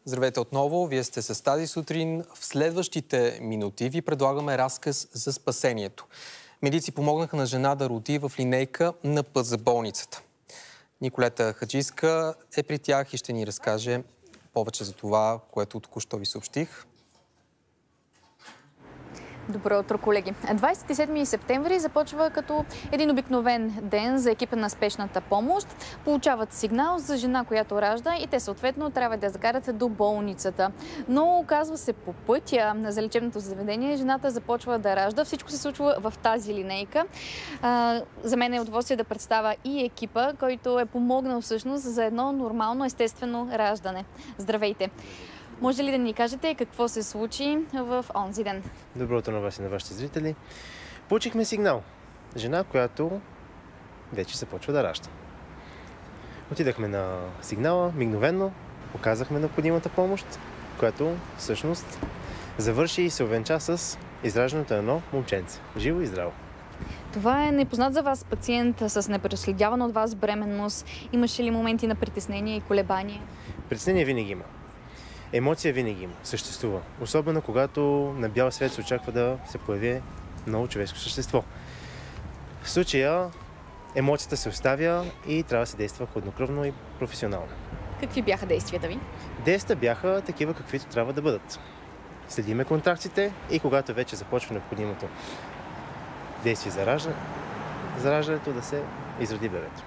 Здравейте отново, вие сте с тази сутрин. В следващите минути ви предлагаме разказ за спасението. Медици помогнаха на жена да роди в линейка на път за болницата. Николета Хаджийска е при тях и ще ни разкаже повече за това, което току-що ви съобщих. Добро утро, колеги! 27 септември започва като един обикновен ден за екипа на спешната помощ. Получават сигнал за жена, която ражда и те съответно трябва да я закарат до болницата. Но оказва се по пътя за лечебното заведение, жената започва да ражда. Всичко се случва в тази линейка. За мен е удоволствие да представя и екипа, който е помогнал всъщност за едно нормално, естествено раждане. Здравейте! Може ли да ни кажете какво се случи в онзи ден? Добро утро на вас и на вашите зрители. Получихме сигнал. Жена, която вече започва да ражда. Отидахме на сигнала, мигновено оказахме необходимата помощ, която всъщност завърши и се увенча с израждането на едно момченце. Живо и здраво. Това е непознат за вас пациент с непроследявана от вас бременност. Имаше ли моменти на притеснение и колебание? Притеснение винаги има. Емоция винаги има, съществува. Особено когато на бял свет се очаква да се появи ново човешко същество. В случая емоцията се оставя и трябва да се действа хладнокръвно и професионално. Какви бяха действията ви? Действията бяха такива, каквито трябва да бъдат. Следиме контракциите и когато вече започва необходимото действие за раждането, да се изроди бебето.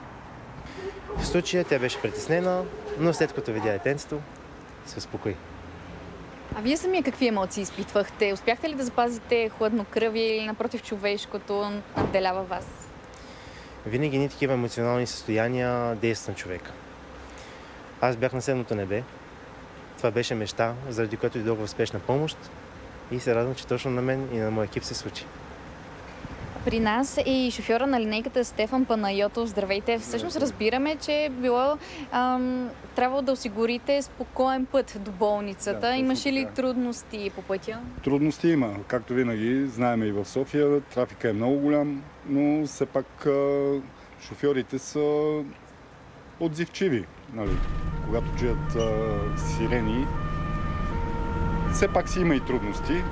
В случая тя беше притеснена, но след като видя детенцето, се успокои. А вие самия какви емоции изпитвахте? Успяхте ли да запазите хладнокръвие или напротив човешкото надделява вас? Винаги ни такива емоционални състояния действат на човека. Аз бях на седмото небе. Това беше мечта, заради която дойдох в спешна помощ и се радвам, че точно на мен и на моя екип се случи. При нас е и шофьора на линейката Стефан Панайотов. Здравейте! Всъщност разбираме, че е било трябвало да осигурите спокоен път до болницата. Да, имаше ли трудности по пътя? Трудности има. Както винаги, знаем и в София, трафика е много голям, но все пак шофьорите са отзивчиви. Нали? Когато чуят сирени, все пак си има и трудности.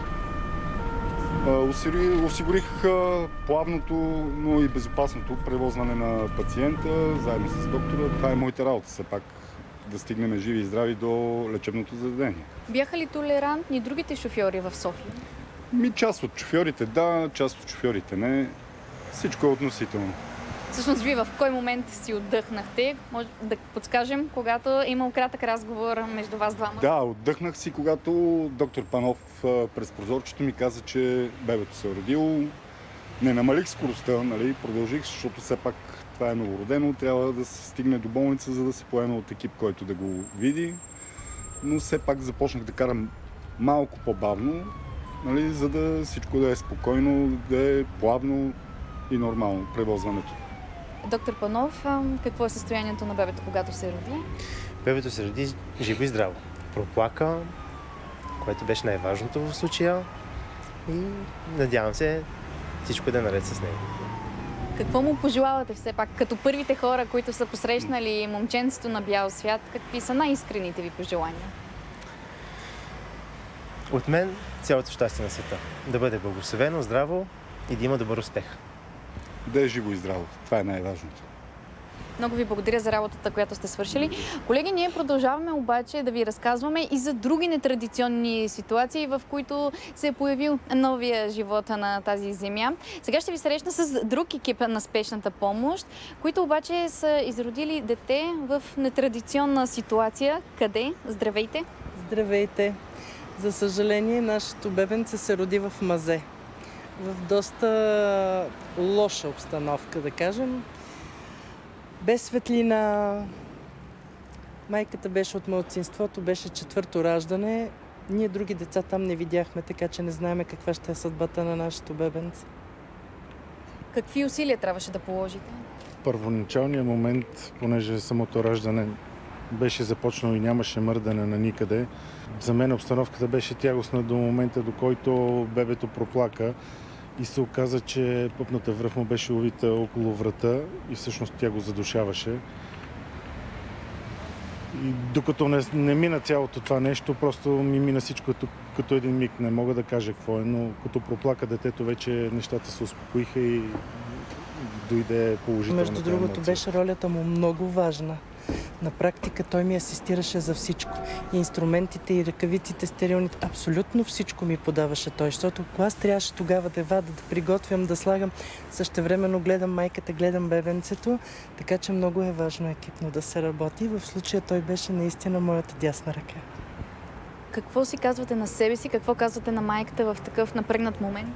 Осигурих плавното, но и безопасното превозване на пациента, заедно с доктора. Това е моята работа, все пак да стигнем живи и здрави до лечебното заведение. Бяха ли толерантни другите шофьори в София? Част от шофьорите да, част от шофьорите не. Всичко е относително. Всъщност, вие в кой момент си отдъхнахте? Може да подскажем, когато е имал кратък разговор между вас двама? Да, отдъхнах си, когато доктор Панов през прозорчето ми каза, че бебето се е родило. Не намалих скоростта, нали, продължих, защото все пак това е новородено. Трябва да се стигне до болница, за да се поеме от екип, който да го види. Но все пак започнах да карам малко по-бавно, нали, за да всичко да е спокойно, да е плавно и нормално превозването. Доктор Панов, какво е състоянието на бебето, когато се роди? Бебето се роди живо и здраво. Проплака, което беше най-важното в случая и надявам се всичко да е наред с него. Какво му пожелавате все пак? Като първите хора, които са посрещнали момченцето на бял свят, какви са най-искрените ви пожелания? От мен цялото щастие на света. Да бъде благословено, здраво и да има добър успех. Да е живо и здраво. Това е най-важното. Много ви благодаря за работата, която сте свършили. Колеги, ние продължаваме обаче да ви разказваме и за други нетрадиционни ситуации, в които се е появил новия живот на тази земя. Сега ще ви срещна с друг екип на спешната помощ, които обаче са изродили дете в нетрадиционна ситуация. Къде? Здравейте! Здравейте! За съжаление, нашето бебенце се роди в мазе. В доста лоша обстановка, да кажем. Без светлина. Майката беше от малцинството, беше четвърто раждане. Ние други деца там не видяхме, така че не знаем каква ще е съдбата на нашето бебенце. Какви усилия трябваше да положите? Първоначалният момент, понеже самото раждане беше започнало и нямаше мърдане на никъде, за мен обстановката беше тягостна до момента, до който бебето проплака и се оказа, че пъпната връх му беше увита около врата и всъщност тя го задушаваше. И докато не мина цялото това нещо, просто ми мина всичко като един миг. Не мога да кажа какво е, но като проплака детето, вече нещата се успокоиха и дойде положителна Между другото, емоция. беше ролята му много важна. На практика той ми асистираше за всичко. И инструментите, и ръкавиците, стерилните, абсолютно всичко ми подаваше той. Защото ако аз трябваше тогава да вада, да приготвям, да слагам, същевременно гледам майката, гледам бебенцето, така че много е важно екипно да се работи. В случая той беше наистина моята дясна ръка. Какво си казвате на себе си, какво казвате на майката в такъв напрегнат момент?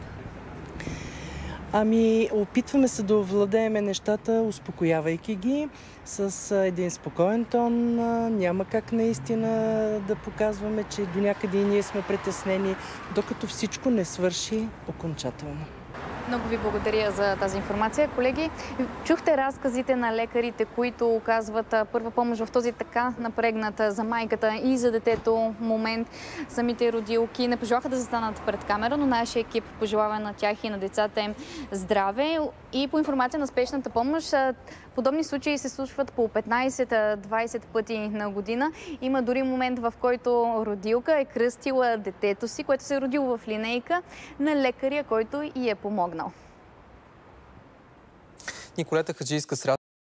Ами, опитваме се да овладееме нещата, успокоявайки ги с един спокоен тон. Няма как наистина да показваме, че до някъде и ние сме притеснени, докато всичко не свърши окончателно. Много ви благодаря за тази информация. Колеги, чухте разказите на лекарите, които оказват първа помощ в този така напрегнат за майката и за детето момент. Самите родилки не пожелаха да застанат пред камера, но нашия екип пожелава на тях и на децата им здраве. И по информация на спешната помощ, подобни случаи се случват по 15-20 пъти на година. Има дори момент, в който родилка е кръстила детето си, което се е родило в линейка, на лекаря, който и е помогнал. Николета Хаджийска